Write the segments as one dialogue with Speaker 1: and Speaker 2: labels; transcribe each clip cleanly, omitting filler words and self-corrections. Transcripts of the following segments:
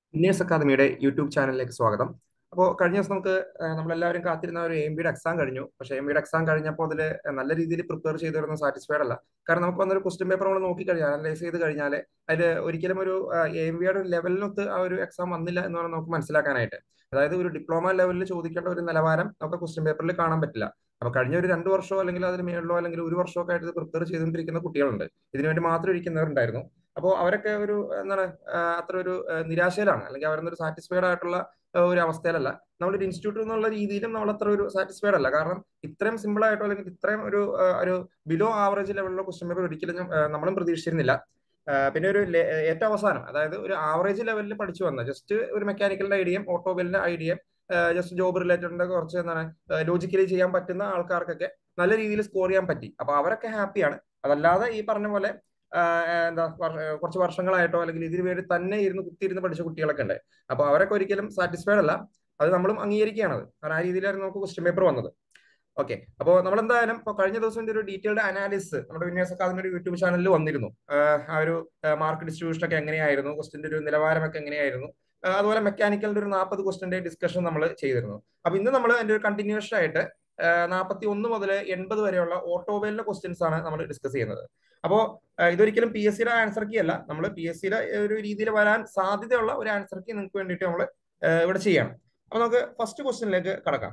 Speaker 1: Indians അക്കാദമിയുടെ YouTube ചാനലിലേക്ക് സ്വാഗതം. അപ്പോൾ കഴിഞ്ഞ ദിവസം നമ്മളെല്ലാവരും കാത്തിരുന്ന ഒരു എം ബിയുടെ എക്സാം കഴിഞ്ഞു. പക്ഷേ എം ബിയുടെ എക്സാം കഴിഞ്ഞപ്പോൾ അതിൽ നല്ല രീതിയിൽ പ്രിപ്പയർ ചെയ്തിരുന്ന സാറ്റിസ്ഫൈഡ് അല്ല. കാരണം നമുക്ക് വന്നൊരു ക്വസ്റ്റ്യൻ പേപ്പർ നമ്മൾ നോക്കിക്കഴിഞ്ഞാൽ അനലൈസ് ചെയ്ത് കഴിഞ്ഞാൽ അതിൽ ഒരിക്കലും ഒരു എം ബിയുടെ ഒരു ലെവലിനൊത്ത് ആ ഒരു എക്സാം വന്നില്ല എന്ന് വേണം നമുക്ക് മനസ്സിലാക്കാനായിട്ട്. അതായത് ഒരു ഡിപ്ലോമ ലെവലിൽ ചോദിക്കേണ്ട ഒരു നിലവാരം നമുക്ക് ക്വസ്റ്റ്യൻ പേപ്പറിൽ കാണാൻ പറ്റില്ല. അപ്പൊ കഴിഞ്ഞ ഒരു 2 വർഷമോ അല്ലെങ്കിൽ അതിന് മേളിലോ അല്ലെങ്കിൽ ഒരു വർഷമൊക്കെ ആയിട്ട് പ്രിപ്പയർ ചെയ്തുകൊണ്ടിരിക്കുന്ന കുട്ടികളുണ്ട്. ഇതിനുവേണ്ടി മാത്രം ഇരിക്കുന്നവരുണ്ടായിരുന്നു. അപ്പോൾ അവരൊക്കെ ഒരു എന്താണ് അത്ര ഒരു നിരാശയിലാണ്, അല്ലെങ്കിൽ അവരൊന്നൊരു സാറ്റിസ്ഫൈഡ് ആയിട്ടുള്ള ഒരു അവസ്ഥയിലല്ല. നമ്മളൊരു ഇൻസ്റ്റിറ്റ്യൂട്ട് എന്നുള്ള രീതിയിലും നമ്മൾ അത്ര ഒരു സാറ്റിസ്ഫൈഡ് അല്ല. കാരണം ഇത്രയും സിമ്പിൾ ആയിട്ടോ അല്ലെങ്കിൽ ഇത്രയും ഒരു ബിലോ ആവറേജ് ലെവലിലുള്ള ക്വസ്റ്റ്യൻ പേപ്പർ ഒരിക്കലും നമ്മളും പ്രതീക്ഷിച്ചിരുന്നില്ല. പിന്നെ ഏറ്റവും അവസാനം, അതായത് ഒരു ആവറേജ് ലെവലിൽ പഠിച്ചു വന്ന ജസ്റ്റ് ഒരു മെക്കാനിക്കലിന്റെ ഐഡിയയും ഓട്ടോമൊബൈലിന്റെ ഐഡിയയും ജസ്റ്റ് ജോബ് റിലേറ്റഡ് കുറച്ച് എന്താണ് ലോജിക്കലി ചെയ്യാൻ പറ്റുന്ന ആൾക്കാർക്കൊക്കെ നല്ല രീതിയിൽ സ്കോർ ചെയ്യാൻ പറ്റി. അപ്പൊ അവരൊക്കെ ഹാപ്പിയാണ്. അതല്ലാതെ ഈ പറഞ്ഞ പോലെ കുറച്ച് വർഷങ്ങളായിട്ടോ അല്ലെങ്കിൽ ഇതിനു വേണ്ടി തന്നെ കുത്തിയിരുന്ന് പഠിച്ച കുട്ടികളൊക്കെ ഉണ്ട്. അപ്പൊ അവരൊക്കെ ഒരിക്കലും സാറ്റിസ്ഫൈഡ് അല്ല. അത് നമ്മളും അംഗീകരിക്കുകയാണത്. കാരണം ആ രീതിയിലായിരുന്നു നമുക്ക് ക്വസ്റ്റ്യൻ പേപ്പർ വന്നത്. ഓക്കെ, അപ്പോൾ നമ്മൾ എന്തായാലും ഇപ്പൊ കഴിഞ്ഞ ദിവസം ഒരു ഡീറ്റെയിൽഡ് അനാലിസിസ് നമ്മുടെ വിന്യാസ് അക്കാദമിയുടെ യൂട്യൂബ് ചാനലിൽ വന്നിരുന്നു. ആ ഒരു മാർക്ക് ഡിസ്ട്രിബ്യൂഷൻ ഒക്കെ എങ്ങനെയായിരുന്നു, ക്വസ്റ്റിന്റെ ഒരു നിലവാരമൊക്കെ എങ്ങനെയായിരുന്നു, അതുപോലെ മെക്കാനിക്കലിന്റെ ഒരു 40 ക്വസ്റ്റിന്റെ ഡിസ്കഷൻ നമ്മൾ ചെയ്തിരുന്നു. അപ്പൊ ഇന്ന് നമ്മൾ അതിന്റെ ഒരു കണ്ടിന്യൂഷൻ ആയിട്ട് 41 മുതൽ 80 വരെയുള്ള ഓട്ടോമൊബൈലിന്റെ ക്വസ്റ്റ്യൻസ് ആണ് നമ്മൾ ഡിസ്കസ് ചെയ്യുന്നത്. അപ്പോ ഇതൊരിക്കലും പി എസ് സിയുടെ ആൻസർ കീ അല്ല. നമ്മൾ പി എസ് സിയുടെ ഒരു രീതിയിൽ വരാൻ സാധ്യതയുള്ള ഒരു ആൻസർ കീ നിങ്ങൾക്ക് വേണ്ടിയിട്ട് നമ്മൾ ഇവിടെ ചെയ്യണം. അപ്പൊ നമുക്ക് ഫസ്റ്റ് ക്വസ്റ്റ്യനിലേക്ക് കടക്കാം.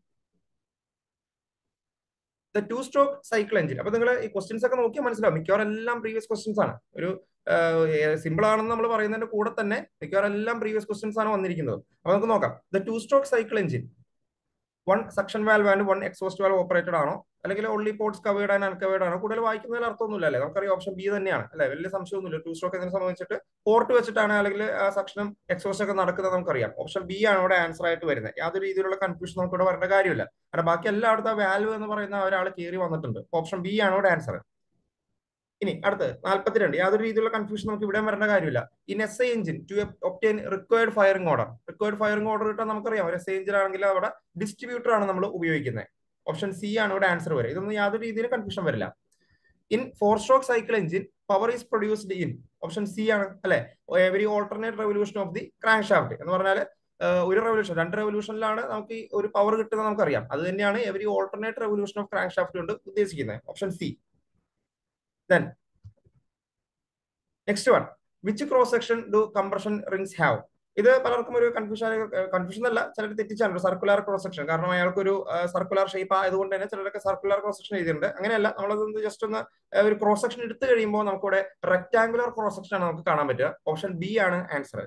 Speaker 1: The two stroke cycle engine. അപ്പൊ നിങ്ങൾ ഈ ക്വസ്റ്റ്യൻസ് ഒക്കെ നോക്കിയാൽ മനസ്സിലാവും, മിക്കവാറും എല്ലാം പ്രീവിയസ് ക്വസ്റ്റ്യൻസ് ആണ്. ഒരു സിമ്പിൾ ആണെന്ന് നമ്മൾ പറയുന്നതിന്റെ കൂടെ തന്നെ മിക്കവാറും എല്ലാം പ്രീവിയസ് ക്വസ്റ്റ്യൻസ് ആണ് വന്നിരിക്കുന്നത്. അപ്പൊ നമുക്ക് നോക്കാം. The two stroke cycle engine, one suction valve and one exhaust valve operated ആണോ, അല്ലെങ്കിൽ only ports covered and uncovered ആണോ? കൂടുതൽ വായിക്കുന്നതിൽ അർത്ഥമൊന്നുമില്ല അല്ലേ, നമുക്കറിയാം ഓപ്ഷൻ ബി തന്നെയാണ് അല്ലെ, വലിയ സംശയമൊന്നുമില്ല. ടു സ്ട്രോക്ക് എന്നതിനെ സംബന്ധിച്ചിട്ട് പോർട്ട് വെച്ചിട്ടാണ് അല്ലെങ്കിൽ സക്ഷനും എക്സോസ്റ്റ് ഒക്കെ നടക്കുന്നത് നമുക്കറിയാം. ഓപ്ഷൻ ബി ആണ് ഇവിടെ ആൻസർ ആയിട്ട് വരുന്നത്. യാതൊരു രീതിയിലുള്ള കൺഫ്യൂഷൻ നമുക്ക് ഇവിടെ വരേണ്ട കാര്യമില്ല. കാരണം ബാക്കി എല്ലായിടത്തും ആ വാൽവ് എന്ന് പറയുന്ന ഒരാൾ കയറി വന്നിട്ടുണ്ട്. ഓപ്ഷൻ ബി ആണ് ഇവിടെ ആൻസർ. ഇനി അടുത്ത് 42. യാതൊരു രീതിയിലുള്ള കൺഫ്യൂഷൻ നമുക്ക് ഇവിടെ വരേണ്ട കാര്യമില്ല. In S I engine to obtain required firing order. Required firing order കിട്ടാൻ നമുക്കറിയാം ഒരു എസ് ഐ എഞ്ചിൻ ആണെങ്കിൽ അവിടെ ഡിസ്ട്രിബ്യൂട്ടർ ആണ് നമ്മൾ ഉപയോഗിക്കുന്നത്. ഓപ്ഷൻ സി ആണ് ഇവിടെ ആൻസർ വരിക. ഇതൊന്നും യാതൊരു രീതിയിലും കൺഫ്യൂഷൻ വരില്ല. In four stroke cycle engine power is produced in. Option C ആണ് അല്ലെ, every alternate revolution of the crankshaft എന്ന് പറഞ്ഞാൽ ഒരു റെവല്യൂഷൻ 2 റെവല്യൂഷനിലാണ് നമുക്ക് ഈ ഒരു പവർ കിട്ടുന്നത് നമുക്കറിയാം. അത് തന്നെയാണ് every alternate revolution of crankshaft കൊണ്ട് ഉദ്ദേശിക്കുന്നത്. Option C. Then next one, which cross section do compression rings have? ഇത് പലർക്കും ഒരു കൺഫ്യൂഷൻ അല്ല, ചിലർ തെറ്റിച്ചാണ് സർക്കുലർ ക്രോസ് സെക്ഷൻ. കാരണം അയാൾക്ക് ഒരു സർക്കുലർ ഷേപ്പ് ആയതുകൊണ്ട് തന്നെ ചിലരൊക്കെ സർക്കുലർ ക്രോസ് സെക്ഷൻ എഴുതിയിട്ടുണ്ട്. അങ്ങനെയല്ല, നമ്മളത് ജസ്റ്റ് ഒന്ന് ഒരു ക്രോസ് സെക്ഷൻ എടുത്തു കഴിയുമ്പോൾ നമുക്കിവിടെ റെക്ടാംഗുലർ ക്രോസ് സെക്ഷൻ ആണ് നമുക്ക് കാണാൻ പറ്റുക. ഓപ്ഷൻ ബി ആണ് answer.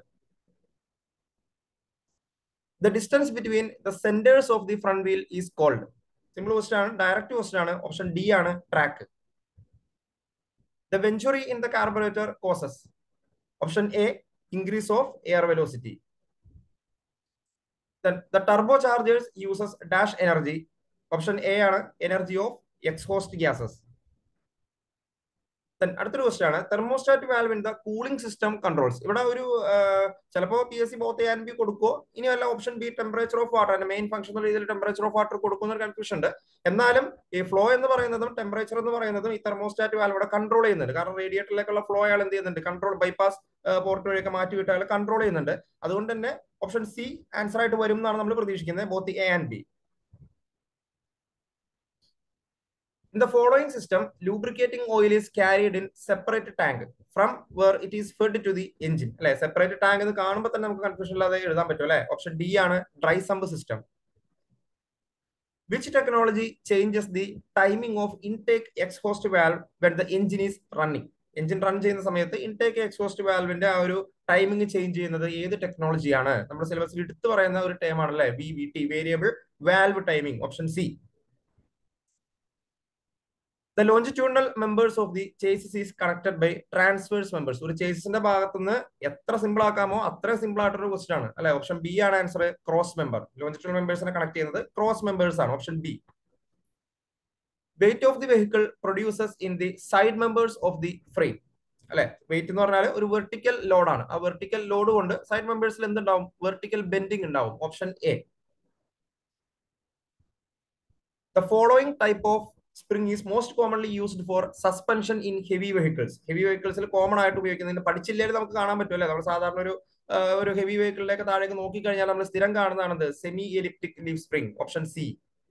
Speaker 1: The distance between the centres of the front wheel is called. Simple question ആണ്, ഡയറക്റ്റ് ക്വസ്റ്റൻ ആണ്. ഓപ്ഷൻ ഡി ആണ് track. The venturi in the carburettor causes. Option A increase of air velocity. Then the turbochargers uses dash energy. Option A ആണ് energy of exhaust gases. Then അടുത്തൊരു question ആണ്, thermostat valve in the cooling system controls. ഇവിടെ ഒരു ചിലപ്പോൾ P S C both A and B കൊടുക്കുമോ, ഇനി അല്ല option B temperature of water, main function എന്ന രീതിയിൽ ടെമ്പറേച്ചർ ഓഫ് വാട്ടർ കൊടുക്കുന്ന ഒരു കൺഫ്യൂഷൻ ഉണ്ട്. എന്നാലും ഈ ഫ്ലോ എന്ന് പറയുന്നതും ടെമ്പറേച്ചർ എന്ന് പറയുന്നതും ഈ തെർമോസ്റ്റാറ്റ് വാൽവ് ഇവിടെ കൺട്രോൾ ചെയ്യുന്നുണ്ട്. കാരണം റേഡിയേറ്ററിലേക്കുള്ള ഫ്ലോ അയാൾ എന്ത് ചെയ്യുന്നുണ്ട്, കൺട്രോൾ ബൈപ്പാസ് പോർട്ട് വഴിയൊക്കെ മാറ്റി വിട്ട് അയാൾ കൺട്രോൾ ചെയ്യുന്നുണ്ട്. അതുകൊണ്ട് തന്നെ ഓപ്ഷൻ സി ആൻസർ ആയിട്ട് വരും എന്നാണ് നമ്മൾ പ്രതീക്ഷിക്കുന്നത്, both A and B. In the following system, lubricating oil is carried in separate tank from where it is fed to the engine. അല്ലെ, സെപ്പറേറ്റ് ടാങ്ക് എന്ന് കാണുമ്പോൾ തന്നെ നമുക്ക് കൺഫ്യൂഷൻ ഇല്ലാതെ എഴുതാൻ പറ്റും അല്ലെ. ഓപ്ഷൻ ഡി ആണ് dry sump system. Which technology changes the timing of intake exhaust valve when the engine is running? Engine run ചെയ്യുന്ന സമയത്ത് ഇൻടേക്ക് എക്സ്ഹോസ്റ്റ് വാൽവിന്റെ ആ ഒരു ടൈമിംഗ് ചേഞ്ച് ചെയ്യുന്നത് ഏത് ടെക്നോളജിയാണ്? നമ്മുടെ സിലബസിൽ എടുത്തു പറയുന്ന ഒരു ടേം ആണ് അല്ലെ, V V T, variable valve timing. Option C. The longitudinal members of the chassis is connected by transverse members. ഒരു ചേസിന്റെ ഭാഗത്തുനിന്ന് എത്ര സിമ്പിൾ ആക്കാമോ അത്ര സിമ്പിൾ ആയിട്ടൊരു ക്വസ്റ്റൻ ആണ് അല്ലെ. ഓപ്ഷൻ ബി ആണ് ആൻസർ, ക്രോസ് മെമ്പർ. ലോഞ്ചിറ്റ്യൂണൽ മെമ്പേഴ്സിനെ കണക്ട് ചെയ്യുന്നത് ക്രോസ് മെമ്പേഴ്സ് ആണ്. Option B. Weight of the vehicle produces in the side members of the frame അല്ലെ. വെയിറ്റ് എന്ന് പറഞ്ഞാൽ ഒരു വെർട്ടിക്കൽ ലോഡ് ആണ്. ആ വെർട്ടിക്കൽ ലോഡ് കൊണ്ട് സൈഡ് മെമ്പേഴ്സിൽ എന്തുണ്ടാവും, വെർട്ടിക്കൽ ബെൻഡിങ് ഉണ്ടാവും. Option A. The following type of spring is most commonly used for suspension in heavy vehicles. Heavy വെഹിക്കിൾസിൽ കോമൺ ആയിട്ട് ഉപയോഗിക്കുന്നതിന് പഠിച്ചില്ലെങ്കിൽ നമുക്ക് കാണാൻ പറ്റുമല്ലേ. നമ്മൾ സാധാരണ ഒരു ഒരു ഹെവി വെഹിക്കിളിലേക്ക് താഴേക്ക് നോക്കിക്കഴിഞ്ഞാൽ നമ്മൾ സ്ഥിരം കാണുന്നതാണത് semi elliptic leaf spring, option C.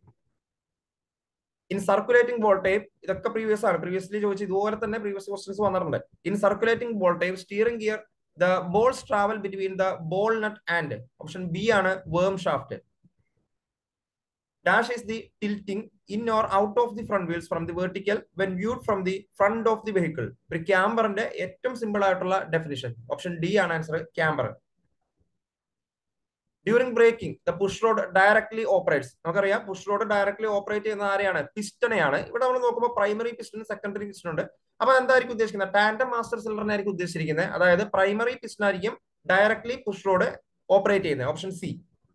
Speaker 1: In circulating ball type, ഇതൊക്കെ പ്രീവിയസ് ആണ്, പ്രീവിയസ്ലി ചോദിച്ചു ഇതുപോലെ തന്നെ പ്രീവിയസ് ക്വസ്റ്റൻസ് വന്നിട്ടുണ്ട്. In circulating ball type steering gear the balls travel between the ball nut and, option B ആണ് worm shaft. Dash is the tilting in or out of the front wheels from the vertical when viewed from the front of the vehicle. ഒരു ക്യാമ്പറിന്റെ ഏറ്റവും simple ആയിട്ടുള്ള definition, option D ആണ് answer, camber. During braking the push rod directly operates. നമുക്കറിയാം push rod directly operate ചെയ്യുന്ന ആരെയാണ്? പിസ്റ്റനെയാണ്. ഇവിടെ നമ്മൾ നോക്കുമ്പോൾ പ്രൈമറി പിസ്റ്റൺ, സെക്കൻഡറി പിസ്റ്റൺ ഉണ്ട്. അപ്പൊ എന്തായിരിക്കും ഉദ്ദേശിക്കുന്നത്? ടാൻഡം മാസ്റ്റർ സിലിണ്ടറിനായിരിക്കും ഉദ്ദേശിച്ചിരിക്കുന്നത്. അതായത് പ്രൈമറി പിസ്റ്റൺ ആയിരിക്കും ഡയറക്ട്ലി പുഷ് റോഡ് ഓപ്പറേറ്റ് ചെയ്യുന്നത്, option C.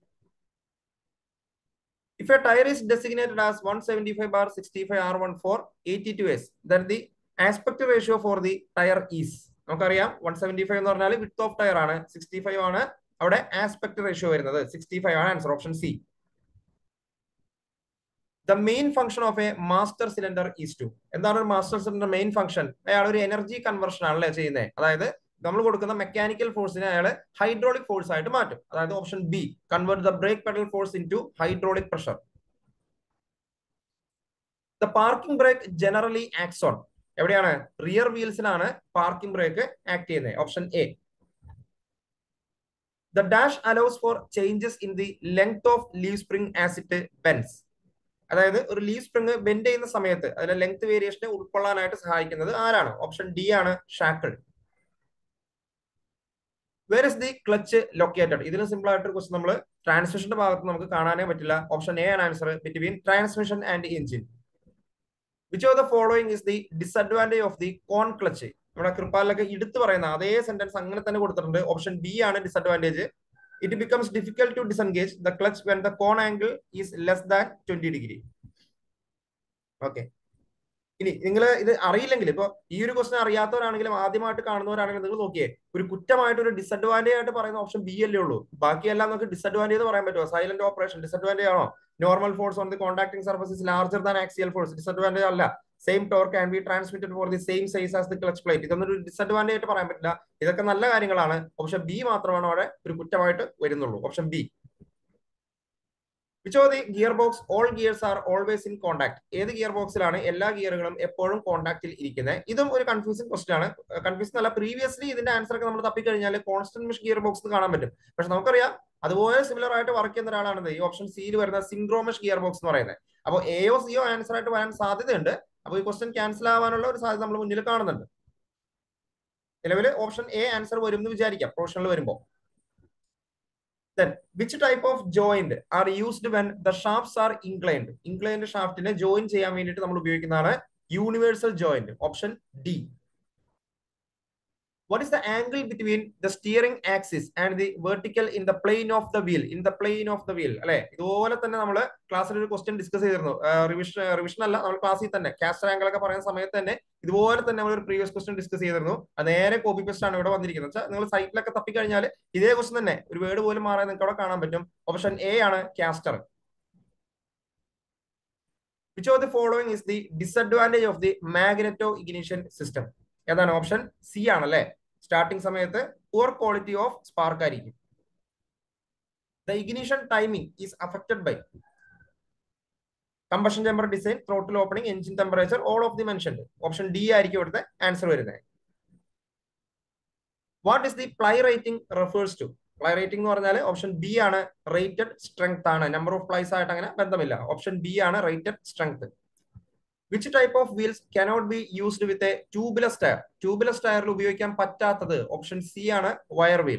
Speaker 1: If a tire is designated as 175/65 R14 82S, then the aspect ratio for the tire is, നമുക്കറിയാം 175 എന്ന് പറഞ്ഞാൽ വിഡ്ത് ഓഫ് ടയർ ആണ്, 65 ആണ് അവിടെ ആസ്പെക്ട് റേഷ്യോ വരുന്നത്, 65 ആണ് answer, option C. The main function of a master cylinder is to, എന്താണ് ഒരു മാസ്റ്റർ സിലിണ്ടർ മെയിൻ ഫംഗ്ഷൻ? അയാൾ ഒരു എനർജി കൺവേർഷൻ ആണല്ലേ ചെയ്യുന്നത്. അതായത് നമ്മൾ കൊടുക്കുന്ന മെക്കാനിക്കൽ ഫോഴ്സിനെ അയാൾ ഹൈഡ്രോളിക് ഫോഴ്സ് ആയിട്ട് മാറ്റും. അതായത് option B, convert the brake pedal force into hydraulic pressure. The parking brake generally acts on, എവിടെയാണ്? റിയർ വീൽസിലാണ് പാർക്കിംഗ് ബ്രേക്ക് ആക്ട് ചെയ്യുന്നത്, option A. The dash allows for changes in the length of leaf spring as it bends. അതായത് ഒരു leave spring bend ചെയ്യുന്ന സമയത്ത് അതിലെ length വേരിയേഷനെ ഉൾക്കൊള്ളാനായിട്ട് സഹായിക്കുന്നത് ആരാണ്? ഓപ്ഷൻ ഡി ആണ്, shackle. Where is the clutch located? ഇതിന് സിമ്പിൾ ആയിട്ടൊരു ക്വസ്റ്റൻ നമ്മൾ ട്രാൻസ്മിഷന്റെ ഭാഗത്ത് നമുക്ക് കാണാനേ പറ്റില്ല, ഓപ്ഷൻ എ ആണ് answer, between transmission and engine. Which of the following is the disadvantage of the cone clutch? നമ്മുടെ കൃപാലിലൊക്കെ എടുത്തു പറയുന്ന അതേ സെന്റൻസ് അങ്ങനെ തന്നെ കൊടുത്തിട്ടുണ്ട്, ഓപ്ഷൻ ബി ആണ് disadvantage. It becomes difficult to disengage the clutch when the cone angle is less than 20 degree. Okay, ഇനി നിങ്ങൾ ഇത് അറിയില്ലെങ്കിൽ, ഇപ്പൊ ഈ ഒരു ക്വസ്റ്റൻ അറിയാത്തവരാണെങ്കിലും ആദ്യമായിട്ട് കാണുന്നവരാണെങ്കിലും നിങ്ങൾ നോക്കിയേ, ഒരു കുറ്റമായിട്ട് ഒരു ഡിസഡ്വാൻറ്റേജ് ആയിട്ട് പറയുന്ന ഓപ്ഷൻ ബി അല്ലേ ഉള്ളൂ. ബാക്കിയെല്ലാം നമുക്ക് ഡിസഡ്വാൻറ്റേജ് പറയാൻ പറ്റുമോ? സൈലന്റ് ഓപ്പറേഷൻ ഡിസഡ്വാൻറ്റേജ് ആണോ? Normal force on the contacting surface is larger than axial force, disadvantage അല്ല. Same torque can be transmitted for the same size as the clutch plate, ഇതൊന്നും ഒരു ഡിസഡ്വാൻറ്റേജ് ആയിട്ട് പറയാൻ പറ്റില്ല. ഇതൊക്കെ നല്ല കാര്യങ്ങളാണ്. ഓപ്ഷൻ ബി മാത്രമാണ് അവിടെ ഒരു കുറ്റമായിട്ട് വരുന്നുള്ളൂ, option B. Which of the gearbox all gears are always in contact? ഏത് ഗിയർ ബോക്സിലാണ് എല്ലാ ഗിയറുകളും എപ്പോഴും കോൺടാക്റ്റിൽ ഇരിക്കുന്നത്? ഇതും ഒരു കൺഫ്യൂസിംഗ് ക്വസ്റ്റൻ ആണ്. കൺഫ്യൂസിംഗ് അല്ല, പ്രീവിയസ്ലി ഇതിന്റെ ആൻസർ ഒക്കെ നമ്മൾ തപ്പിക്കഴിഞ്ഞാൽ കോൺസ്റ്റന്റ് മെഷ് ഗിയർ ബോക്സ് കാണാൻ പറ്റും. പക്ഷെ നമുക്കറിയാം അതുപോലെ സിമിലർ ആയിട്ട് വർക്ക് ചെയ്യുന്ന ഒരാളാണ് ഈ ഓപ്ഷൻ സിയിൽ വരുന്ന സിൻക്രോമെഷ് ഗിയർ ബോക്സ് എന്ന് പറയുന്നത്. അപ്പോൾ എയോ സിയോ ആൻസർ ആയിട്ട് വരാൻ സാധ്യതയുണ്ട്. അപ്പോൾ ഈ ക്വസ്റ്റൻ ക്യാൻസൽ ആവാനുള്ള ഒരു സാധ്യത നമ്മൾ മുന്നിൽ കാണുന്നുണ്ട്. നിലവിൽ ഓപ്ഷൻ എ ആൻസർ വരും എന്ന് വിചാരിക്കാം പ്രൊഫഷണൽ വരുമ്പോൾ. Then, which type of joint are used when the shafts are inclined? Inclined ഷാഫ്റ്റിനെ ജോയിൻ ചെയ്യാൻ വേണ്ടിയിട്ട് നമ്മൾ ഉപയോഗിക്കുന്നതാണ് universal joint, option D. What is the angle between the steering axis and the vertical in the plane of the wheel? In the plane of the wheel, അല്ലെ? ഇതുപോലെ തന്നെ നമ്മൾ ക്ലാസ്സിൽ ഒരു ക്വസ്റ്റ്യൻ ഡിസ്കസ് ചെയ്തിരുന്നു. റിവിഷൻ അല്ല, നമ്മൾ ക്ലാസ്സിൽ തന്നെ കാസ്റ്റർ ആംഗിൾ ഒക്കെ പറയുന്ന സമയത്ത് തന്നെ ഇതുപോലെ തന്നെ നമ്മൾ ഒരു പ്രീവിയസ് ക്വസ്റ്റ്യൻ ഡിസ്കസ് ചെയ്തിരുന്നു. അത് നേരെ കോപ്പി പേസ്റ്റ് ആണ് ഇവിടെ വന്നിരിക്കുന്നത്. നിങ്ങൾ സൈറ്റിലൊക്കെ തപ്പിക്കഴിഞ്ഞാൽ ഇതേ ക്വസ്റ്റ്യൻ തന്നെ ഒരു വേർഡ് പോലും മാറാൻ നിങ്ങൾക്ക് അവിടെ കാണാൻ പറ്റും. ഓപ്ഷൻ എ ആണ് caster. Which of the following is the disadvantage of the magneto ignition system? ഏതാണ്? ഓപ്ഷൻ സി ആണല്ലേ. സ്റ്റാർട്ടിംഗ് സമയത്ത് പുവർ ക്വാളിറ്റി ഓഫ് സ്പാർക്ക് ആയിരിക്കും. The ignition timing is affected by combustion chamber design, throttle opening, engine temperature, all of the mentioned. Option D ആയിരിക്കും ഇവിടുത്തെ answer വരുന്നത്. What is the ply rating refers to? Ply rating എന്ന് പറഞ്ഞാൽ option B ആണ്, rated strength ആണ്. Number of plies ആയിട്ട് അങ്ങനെ ബന്ധമില്ല. ഓപ്ഷൻ ബി ആണ് rated strength. Which type of wheels cannot be used with a tubeless tire? Tubeless ടയറിൽ ഉപയോഗിക്കാൻ പറ്റാത്തത് ഓപ്ഷൻ സി ആണ്, wire wheel.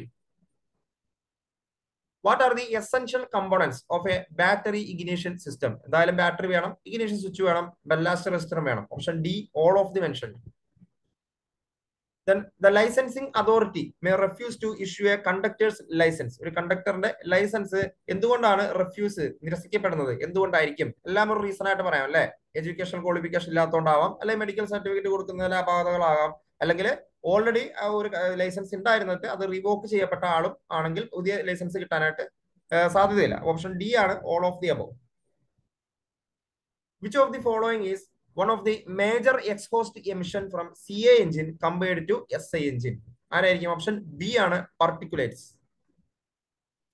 Speaker 1: What are the essential components of a battery ignition system? എന്തായാലും battery വേണം, ignition switch വേണം, ballast resistor വേണം. Option D, all of the mentioned. Then the licensing authority may refuse to issue a conductor's license. ഒരു കണ്ടക്ടറിന്റെ licence എന്തുകൊണ്ടാണ് നിരസിക്കപ്പെടുന്നത്? എന്തുകൊണ്ടായിരിക്കും? എല്ലാം ഒരു reason ആയിട്ട് പറയാം അല്ലെ. എഡ്യൂക്കേഷൻ ക്വാളിഫിക്കേഷൻ ഇല്ലാത്തതുകൊണ്ടാവാം, അല്ലെങ്കിൽ മെഡിക്കൽ സർട്ടിഫിക്കറ്റ് കൊടുക്കുന്നതിൽ അപാകതകളാകാം, അല്ലെങ്കിൽ ഓൾറെഡി ആ ഒരു ലൈസൻസ് ഉണ്ടായിരുന്നിട്ട് അത് റിവോക്ക് ചെയ്യപ്പെട്ട ആളും ആണെങ്കിൽ പുതിയ ലൈസൻസ് കിട്ടാനായിട്ട് സാധ്യതയില്ല. ഓപ്ഷൻ ഡി ആണ്, all of the above. Which of the following is one of the major exhaust emission from CA engine compared to SI engine? ആരായിരിക്കും? ഓപ്ഷൻ ബി ആണ്, particulates.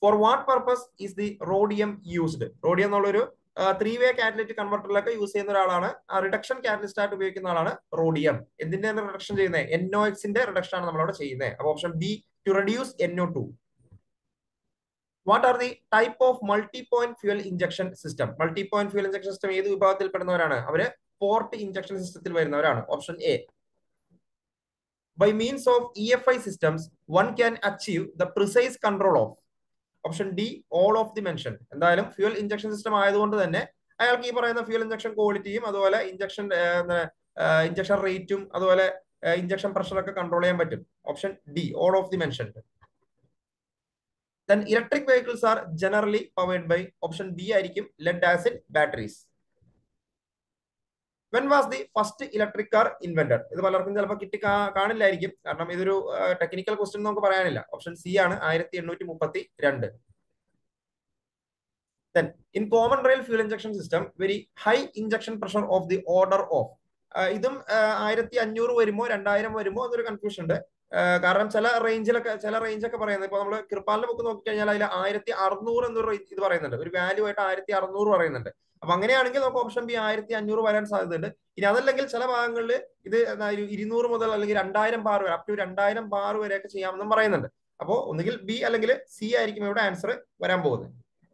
Speaker 1: For what purpose is the rhodium used? Rhodium എന്നുള്ളൊരു 3-വേ catalytic കൺവെർട്ടറിലൊക്കെ use ചെയ്യുന്ന ഒരാളാണ്, reduction catalyst ആയിട്ട് ഉപയോഗിക്കുന്ന ആളാണ് rhodium. എന്തിന്റെ റിഡക്ഷൻ ചെയ്യുന്നത്? NOx-ന്റെ റിഡക്ഷൻ ആണ് നമ്മളവിടെ ചെയ്യുന്നത്. അപ്പൊ option B, to reduce NO2. What are the type of multi point fuel injection system? Multi point fuel injection system ഏത് വിഭാഗത്തിൽ പെടുന്നവരാണ്? അവര് പോർട്ട് ഇഞ്ചക്ഷൻ സിസ്റ്റത്തിൽ വരുന്നവരാണ്. Option A. By means of EFI systems one can achieve the precise control of. Option D, all of the mention. എന്തായാലും fuel injection system ആയതുകൊണ്ട് തന്നെ അയാൾക്ക് ഈ പറയുന്ന ഫ്യൂൽ ഇഞ്ചക്ഷൻ ക്വാളിറ്റിയും അതുപോലെ ഇഞ്ചക്ഷൻ റേറ്റും അതുപോലെ ഇഞ്ചക്ഷൻ പ്രഷറൊക്കെ കൺട്രോൾ ചെയ്യാൻ പറ്റും. Option D, all of the mention. Then electric vehicles are generally powered by, option B ആയിരിക്കും, lead acid batteries. When was the first electric car invented? ഇത് പലർക്കും ചിലപ്പോൾ കിട്ടി കാണില്ലായിരിക്കും, കാരണം ഇതൊരു ടെക്നിക്കൽ ക്വസ്റ്റ്യൻ നമുക്ക് പറയാനില്ല. ഓപ്ഷൻ സി ആണ്, 1832. Then in common rail fuel injection system, very high injection pressure of the order of. ഇതും 1500 വരുമോ 2000 വരുമോ എന്നൊരു കൺഫ്യൂഷൻ ഉണ്ട്. കാരണം ചില റേഞ്ചൊക്കെ പറയുന്നത്, ഇപ്പൊ നമ്മൾ കൃപാലിന്റെ ബുക്ക് നോക്കിക്കഴിഞ്ഞാൽ അതിൽ 1600 എന്നൊരു ഇത് പറയുന്നുണ്ട്, ഒരു വാല്യൂ ആയിട്ട് 1600 പറയുന്നുണ്ട്. അപ്പൊ അങ്ങനെയാണെങ്കിൽ നമുക്ക് ഓപ്ഷൻ ബി 1500 വരാൻ സാധ്യതയുണ്ട്. ഇനി അതല്ലെങ്കിൽ ചില ഭാഗങ്ങളിൽ ഇത് 200 മുതൽ അല്ലെങ്കിൽ 2000 ബാർ വരെ, അപ് ടു 2000 ബാർ വരെയൊക്കെ ചെയ്യാമെന്നും പറയുന്നുണ്ട്. അപ്പോൾ ഒന്നുകിൽ ബി അല്ലെങ്കിൽ സി ആയിരിക്കും ഇവിടെ ആൻസർ വരാൻ പോകുന്നത്.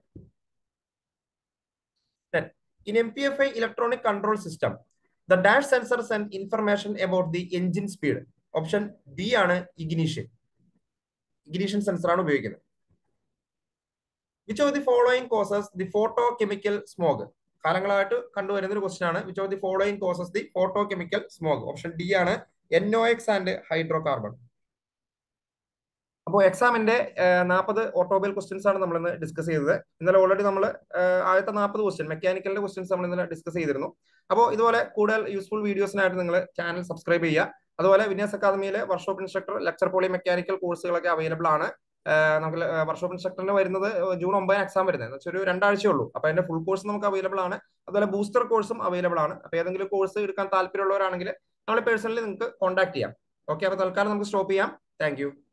Speaker 1: In MPFI electronic control system, the dash sensor send information about the engine speed. Option B ആണ്, ഇഗ്നിഷൻ സെൻസർ ആണ് ഉപയോഗിക്കുന്നത്. Which of the following causes the photochemical smog? കാലങ്ങളായിട്ട് കണ്ടുവരുന്ന ഒരു ക്വസ്റ്റ്യൻ ആണ്. Which of the following causes the photochemical smog? Option D ആണ്, NOx and hydrocarbon. അപ്പോൾ എക്സാമിന്റെ 40 ഓട്ടോമൊബൈൽ ക്വസ്റ്റ്യൻസ് ആണ് നമ്മൾ ഇന്ന് ഡിസ്കസ് ചെയ്തത്. ഇന്നലെ ഓൾറെഡി നമ്മൾ ആദ്യത്തെ 40 ക്വസ്റ്റ്യൻ മെക്കാനിക്കലിന്റെ ക്വസ്റ്റ്യൻസ് നമ്മൾ ഇന്നലെ ഡിസ്കസ് ചെയ്തിരുന്നു. അപ്പോൾ ഇതുപോലെ കൂടുതൽ യൂസ്ഫുൾ വീഡിയോസിനായിട്ട് നിങ്ങൾ ചാനൽ സബ്സ്ക്രൈബ് ചെയ്യുക. അതുപോലെ വിന്യാസ് അക്കാദമിയിലെ workshop instructor, lecture poly mechanical കോഴ്സുകളൊക്കെ അവൈലബിൾ ആണ്. നമുക്ക് വർക്ക്ഷോപ്പ് ഇൻസ്ട്രക്ടറിന് വരുന്നത് ജൂൺ 9 എക്സാം വരുന്നത്, എന്ന് വെച്ചാൽ ഒരു 2 ആഴ്ചയുള്ളൂ. അപ്പൊ അതിന്റെ ഫുൾ കോഴ്സ് നമുക്ക് അവൈലബിൾ ആണ്. അതുപോലെ ബൂസ്റ്റർ കോഴ്സും അവൈലബിൾ ആണ്. അപ്പൊ ഏതെങ്കിലും കോഴ്സ് എടുക്കാൻ താല്പര്യമുള്ളവരാണെങ്കിൽ നമ്മളെ പേഴ്സണലി നിങ്ങൾക്ക് കോൺടാക്ട് ചെയ്യാം. ഓക്കെ, അപ്പൊ തൽക്കാലം നമുക്ക് സ്റ്റോപ്പ് ചെയ്യാം. Thank U.